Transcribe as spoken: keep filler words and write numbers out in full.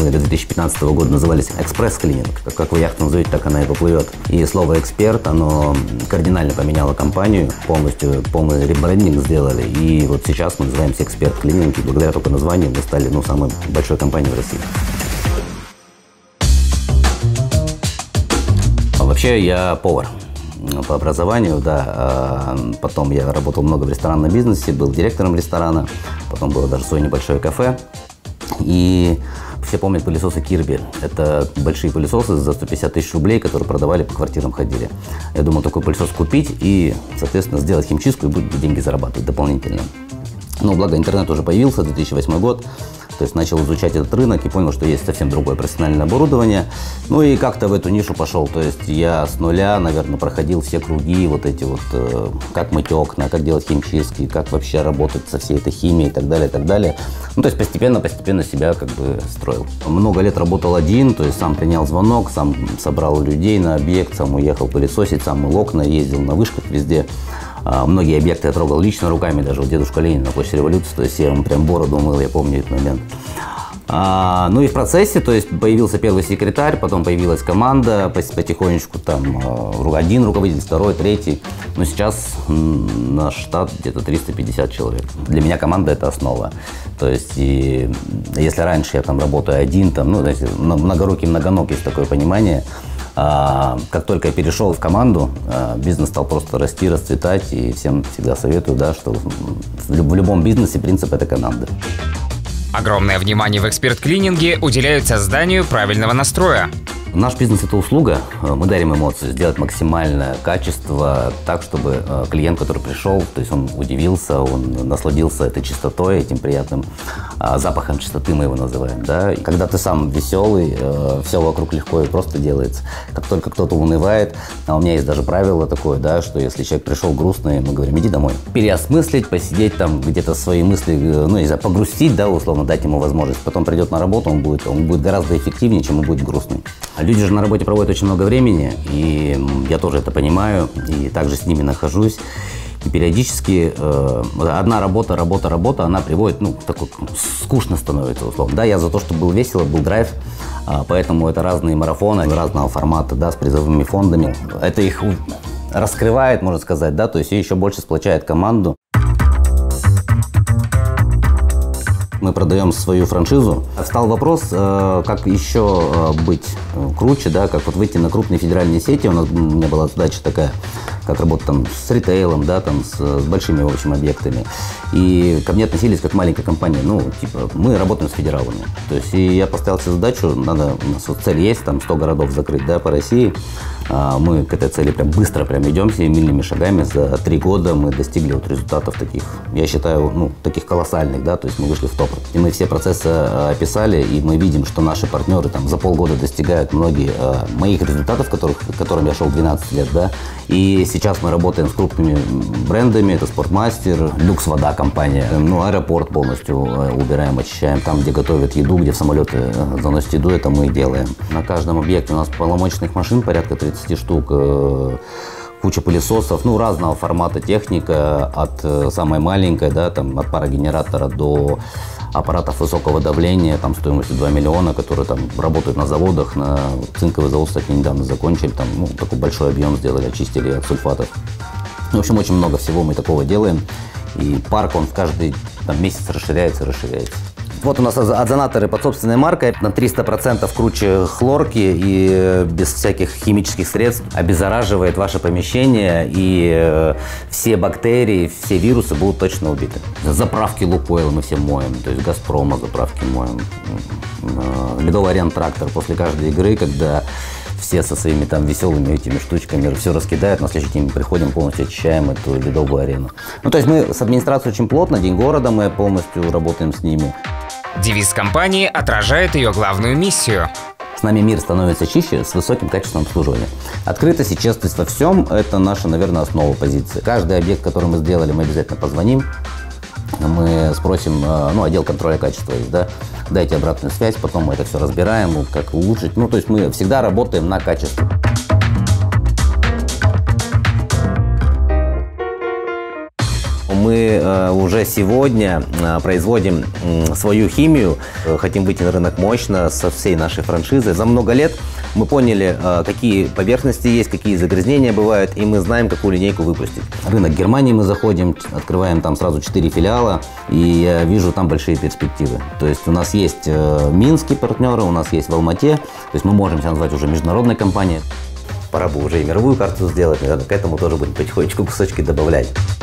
мы до две тысячи пятнадцатого года назывались экспресс-клининг. Как вы яхту назовете, так она и поплывет. И слово «эксперт», оно кардинально поменяло компанию, полностью полный ребрендинг сделали. И вот сейчас мы называемся «Эксперт-клининг», и благодаря только названию мы стали ну, самой большой компанией в России. Вообще я повар по образованию, да. Потом я работал много в ресторанном бизнесе, был директором ресторана, потом было даже свое небольшое кафе. И все помнят пылесосы Кирби. Это большие пылесосы за сто пятьдесят тысяч рублей, которые продавали, по квартирам ходили. Я думал, такой пылесос купить и, соответственно, сделать химчистку и будет деньги зарабатывать дополнительно. Но благо интернет уже появился, две тысячи восьмой год. То есть начал изучать этот рынок и понял, что есть совсем другое профессиональное оборудование. Ну и как-то в эту нишу пошел. То есть я с нуля, наверное, проходил все круги, вот эти вот, э, как мыть окна, как делать химчистки, как вообще работать со всей этой химией и так далее, и так далее. Ну то есть постепенно-постепенно себя как бы строил. Много лет работал один, то есть сам принял звонок, сам собрал людей на объект, сам уехал пылесосить, сам мыл окна, ездил на вышках везде. А, многие объекты я трогал лично руками, даже вот дедушка Ленин на площади Революции, то есть я ему прям бороду мыл, я помню этот момент. А, ну и в процессе, то есть появился первый секретарь, потом появилась команда, потихонечку там один руководитель, второй, третий. Но сейчас наш штат где-то триста пятьдесят человек. Для меня команда – это основа. То есть и, если раньше я там работаю один, там, ну, знаете, многорукий, многоног, есть такое понимание. А, как только я перешел в команду, а, бизнес стал просто расти, расцветать, и всем всегда советую, да, что в, люб в любом бизнесе принцип – это команда. Огромное внимание в эксперт-клининге уделяют созданию правильного настроя. Наш бизнес – это услуга. Мы дарим эмоции, сделать максимальное качество так, чтобы клиент, который пришел, то есть он удивился, он насладился этой чистотой, этим приятным запахом чистоты, мы его называем. Да? И когда ты сам веселый, все вокруг легко и просто делается. Как только кто-то унывает, а у меня есть даже правило такое, да, что если человек пришел грустный, мы говорим: иди домой. Переосмыслить, посидеть там где-то свои мысли, ну, не знаю, погрустить, да, условно, дать ему возможность. Потом придет на работу, он будет, он будет гораздо эффективнее, чем он будет грустный. Люди же на работе проводят очень много времени, и я тоже это понимаю, и также с ними нахожусь. И периодически э, одна работа, работа, работа, она приводит, ну, такой, скучно становится, условно. Да, я за то, чтобы было весело, был драйв, а, поэтому это разные марафоны, разного формата, да, с призовыми фондами. Это их раскрывает, можно сказать, да, то есть и еще больше сплочает команду. Мы продаем свою франшизу. Встал вопрос, э, как еще э, быть э, круче, да, как вот выйти на крупные федеральные сети. У нас у меня была задача такая, как работать там с ритейлом, да, там с, с большими, в общем, объектами. И ко мне относились как к маленькой компании. Ну, типа, мы работаем с федералами. То есть, и я поставил себе задачу, надо, у нас вот цель есть, там сто городов закрыть, да, по России. А мы к этой цели прям быстро прям идем, семимильными шагами. За три года мы достигли вот результатов таких, я считаю, ну, таких колоссальных, да, то есть мы вышли в топ. И мы все процессы описали, и мы видим, что наши партнеры там за полгода достигают многие э, моих результатов, которых, к которым я шел двенадцать лет, да. И сейчас мы работаем с крупными брендами, это Спортмастер, Люкс Вода компания, ну, аэропорт полностью убираем, очищаем, там, где готовят еду, где в самолеты заносят еду, это мы делаем. На каждом объекте у нас полномочных машин порядка тридцати штук, э, куча пылесосов, ну, разного формата техника, от э, самой маленькой, да, там, от парогенератора до аппаратов высокого давления, там, стоимостью два миллиона, которые там работают на заводах, на цинковый завод, кстати, недавно закончили, там, ну, такой большой объем сделали, очистили от сульфатов. В общем, очень много всего мы такого делаем, и парк, он в каждый там, месяц расширяется, расширяется. Вот у нас озонаторы под собственной маркой, на триста процентов круче хлорки и без всяких химических средств обеззараживает ваше помещение, и все бактерии, все вирусы будут точно убиты. Заправки Лукойла мы все моем, то есть Газпрома заправки моем. Ледовый Арена Трактор после каждой игры, когда все со своими там веселыми этими штучками все раскидают, на следующий день мы приходим, полностью очищаем эту ледовую арену. Ну, то есть мы с администрацией очень плотно, День города мы полностью работаем с ними. Девиз компании отражает ее главную миссию. С нами мир становится чище с высоким качеством обслуживания. Открытость и честность во всем – это наша, наверное, основа позиции. Каждый объект, который мы сделали, мы обязательно позвоним. Мы спросим, ну, отдел контроля качества есть, да, дайте обратную связь, потом мы это все разбираем, как улучшить. Ну, то есть мы всегда работаем на качество. Мы мы уже сегодня производим свою химию, хотим выйти на рынок мощно со всей нашей франшизой. За много лет мы поняли, какие поверхности есть, какие загрязнения бывают, и мы знаем, какую линейку выпустить. Рынок Германии мы заходим, открываем там сразу четыре филиала, и я вижу там большие перспективы. То есть у нас есть минские партнеры, у нас есть в Алмате, то есть мы можем себя назвать уже международной компанией. Пора бы уже и мировую карту сделать, наверное, к этому тоже будем потихонечку кусочки добавлять.